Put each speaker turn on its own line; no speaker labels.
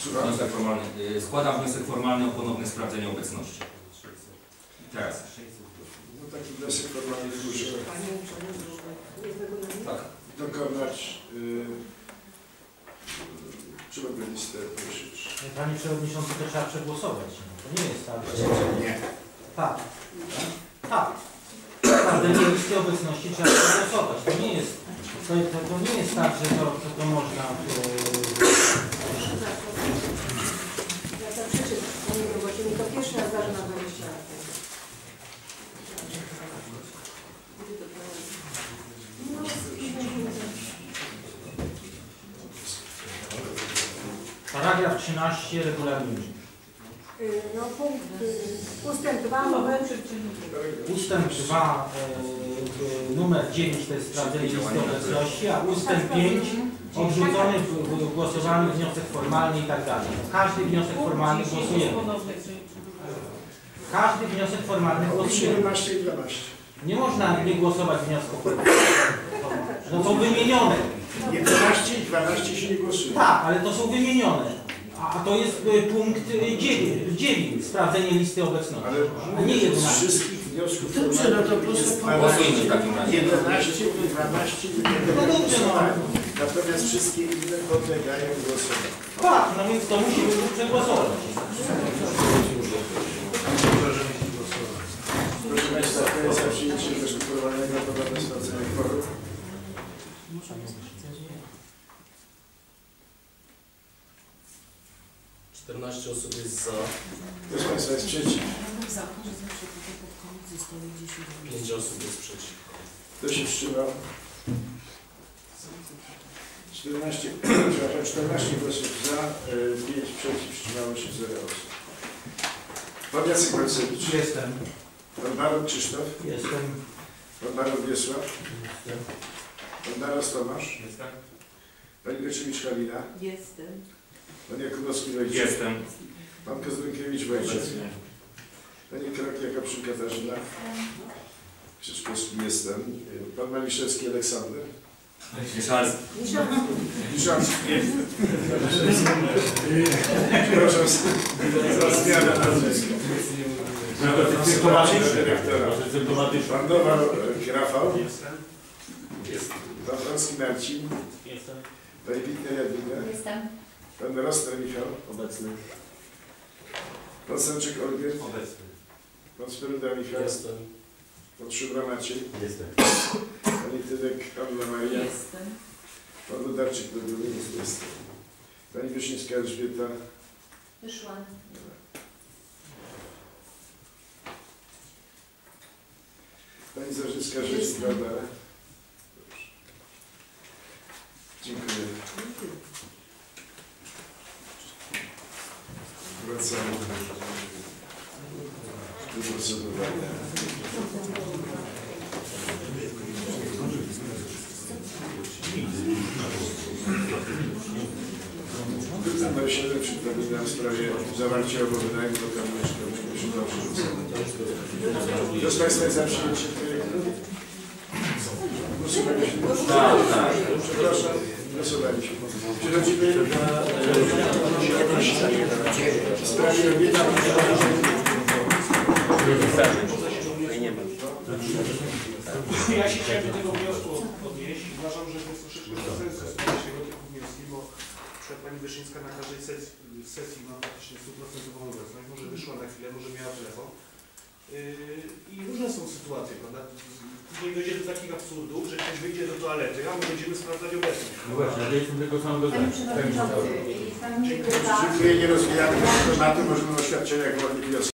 Wniosek formalny. Składam wniosek formalny o ponowne sprawdzenie obecności. Teraz.
No taki wniosek formalny muszę dokonać. Czy mogę listę prosić?
Panie Przewodniczący, to trzeba przegłosować. To nie jest tak, że...
Nie.
Tak. Tak. Sprawdzenie listy obecności trzeba przegłosować. To nie jest tak, że to można...
Ja to przeczytam, panie robocie, mi to pierwszy raz zdarzy na 20 lat.
Paragraf 13 regulaminu.
No punkt, ustęp 2,
Ustęp 2, numer 9 to jest sprawdzenie listy obecności, a ustęp 5 odrzucony, głosowany wniosek formalny i tak dalej. Każdy wniosek formalny głosujemy. Każdy wniosek formalny głosujemy.
17 i 12.
Nie można nie głosować wniosków formalnych. No są wymienione.
11 i 12 się nie głosuje.
Tak, ale to są wymienione. A to jest punkt 9, sprawdzenie listy obecności.
Ale
nie
z
11.
wszystkich wniosków
Dobrze, no to proszę
Głosujmy w takim razie.
11 do 12
No dobrze, no.
Natomiast wszystkie inne podlegają głosowaniu.
Tak, no więc to musimy przegłosować.
Proszę Państwa, to jest za przyjęcie wniosku formalnego o ponowne sprawdzenie kworum.
14 osób jest za,
Proszę Państwa, jest przeciw.
5 osób jest przeciw.
Kto się wstrzymał? 14 głosów za, 5 przeciw, wstrzymało się 0 osób. Pan Jacek Balcewicz.
Jestem.
Pan Baron Krzysztof.
Jestem.
Pan Baron Wiesław.
Jestem.
Pan Daros Tomasz.
Jestem.
Pani Goczewicz Halina.
Jestem.
Pan Jakubowski Wojciech.
Jestem.
Pan Kozłynkiewicz Wojciech. Pani Krak-Jakobczyk Katarzyna. Krzyczkowski jestem. Pan Maliszewski Aleksander.
Mieszalski.
Miszalski. Przepraszam, za zmianę nazwiska. Dyrektora. Pan Nowal Rafał. Pan Wroński Marcin.
Jestem.
Pani Witner Jadwiga.
Jestem.
Pan Rosner Michał.
Obecny.
Pan Sęczyk Olgierd.
Obecny.
Pan Speruda Michał.
Jestem.
Pan Szybra Maciej.
Jestem.
Pani Tydek Anna Maria.
Jestem.
Pan Wodarczyk Dobry. Jest. Pani Wyszyńska Elżbieta.
Wyszłam.
Pani Zarzycka Rzecz Barbara. Dziękuję. Wracamy do procedowania. Numer 7 przypominam w sprawie zawarcia umowy najmu lokalu mieszkalnego przy Dobrze. Kto z Państwa jest za przyjęciem projektu? Głosowaliśmy. Przepraszam, głosowaliśmy. Przechodzimy w sprawie obietnic.
Ja się chciałem do tego wniosku odnieść. Uważam, że to jest troszeczkę konsensus tego typu wnioski, bo pani Wyszyńska na każdej sesji ma praktycznie 100% obecność, może wyszła na chwilę, może miała telefon. I różne są sytuacje, prawda? Tutaj dojdzie do takich absurdów, że ktoś wyjdzie do toalety, a my będziemy sprawdzać obecność.
No właśnie, ale jestem tego samego zdania.
Panie Przewodniczący,
Dziękuję, nie rozwijamy tematu, możemy o oświadczeniach wolnych wnioski.